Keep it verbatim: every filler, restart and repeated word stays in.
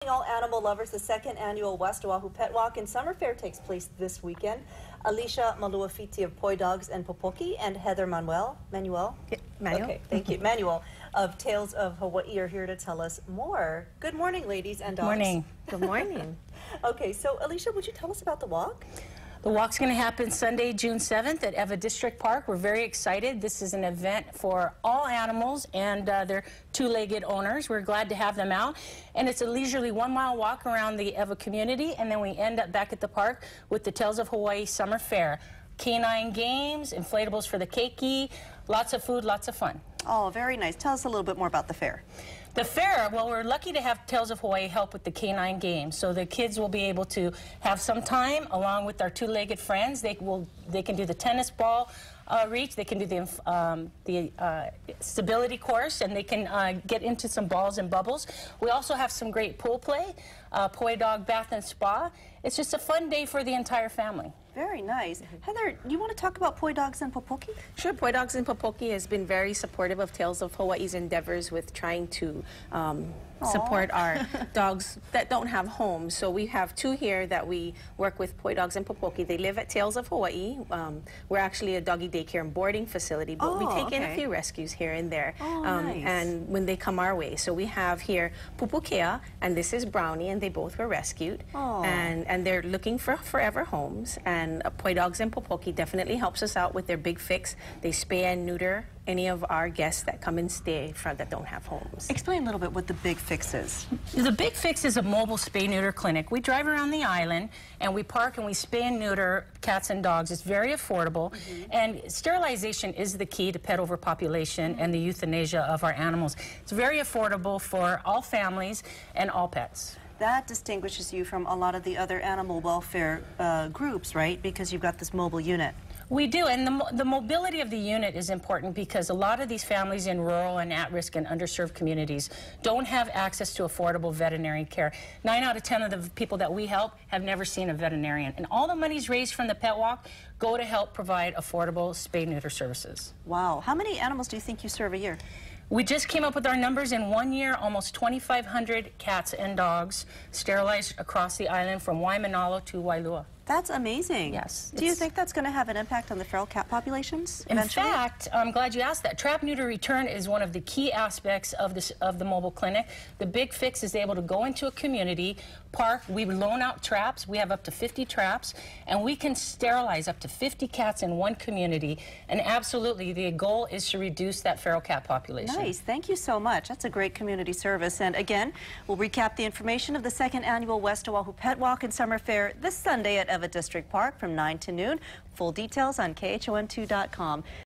All animal lovers, the second annual West Oahu Pet Walk and Summer Fair takes place this weekend. Alicia Maluafiti of Poi Dogs and Popoki and Heather Manuel, Manuel? Yeah, Manuel. Okay, thank you. Manuel of Tales of Hawaii are here to tell us more. Good morning, ladies and dogs. Morning. Good morning. Okay, so Alicia, would you tell us about the walk? The walk's going to happen Sunday, June seventh at Eva District Park. We're very excited. This is an event for all animals and uh, their two-legged owners. We're glad to have them out. And it's a leisurely one-mile walk around the Eva community, and then we end up back at the park with the Tales of Hawaii Summer Fair. Canine games, inflatables for the keiki, lots of food, lots of fun. Oh, very nice. Tell us a little bit more about the fair. The fair, well, we're lucky to have Tales of Hawaii help with the canine games, so the kids will be able to have some time along with our two-legged friends. They will, they can do the tennis ball uh, reach, they can do the um, the uh, stability course, and they can uh, get into some balls and bubbles. We also have some great pool play, uh, Poi Dog Bath and Spa. It's just a fun day for the entire family. Very nice. Heather, you want to talk about Poi Dogs and Popoki? Sure. Poi Dogs and Popoki has been very supportive of Tales of Hawaii's endeavors with trying to um, support our dogs that don't have homes. So we have two here that we work with, Poi Dogs and Popoki. They live at Tales of Hawaii. Um, we're actually a doggy daycare and boarding facility, but oh, we take okay. in a few rescues here and there. Oh, um, nice. And when they come our way. So we have here Pupukea, and this is Brownie, and they both were rescued. Oh. And, and they're looking for forever homes. And uh, Poi Dogs and Popoki definitely helps us out with their big fix. They spay and neuter any of our guests that come and stay for, that don't have homes. Explain a little bit what the big fix is. The Big Fix is a mobile spay-neuter clinic. We drive around the island and we park and we spay and neuter cats and dogs. It's very affordable, mm-hmm. and sterilization is the key to pet overpopulation mm-hmm. and the euthanasia of our animals. It's very affordable for all families and all pets. That distinguishes you from a lot of the other animal welfare uh, groups, right? Because you've got this mobile unit. We do, and the, the mobility of the unit is important because a lot of these families in rural and at-risk and underserved communities don't have access to affordable veterinary care. Nine out of ten of the people that we help have never seen a veterinarian, and all the monies raised from the Pet Walk go to help provide affordable spay-neuter services. Wow. How many animals do you think you serve a year? We just came up with our numbers. In one year, almost twenty-five hundred cats and dogs sterilized across the island from Waimanalo to Wailua. That's amazing. Yes. Do you think that's going to have an impact on the feral cat populations eventually? In fact, I'm glad you asked that. Trap, neuter, return is one of the key aspects of this of the mobile clinic. The Big Fix is able to go into a community, park, we loan out traps. We have up to fifty traps, and we can sterilize up to fifty cats in one community. And absolutely, the goal is to reduce that feral cat population. Nice. Thank you so much. That's a great community service. And again, we'll recap the information of the second annual West Oahu Pet Walk and Summer Fair this Sunday at Eva District Park from nine to noon. Full details on K H O N two dot com.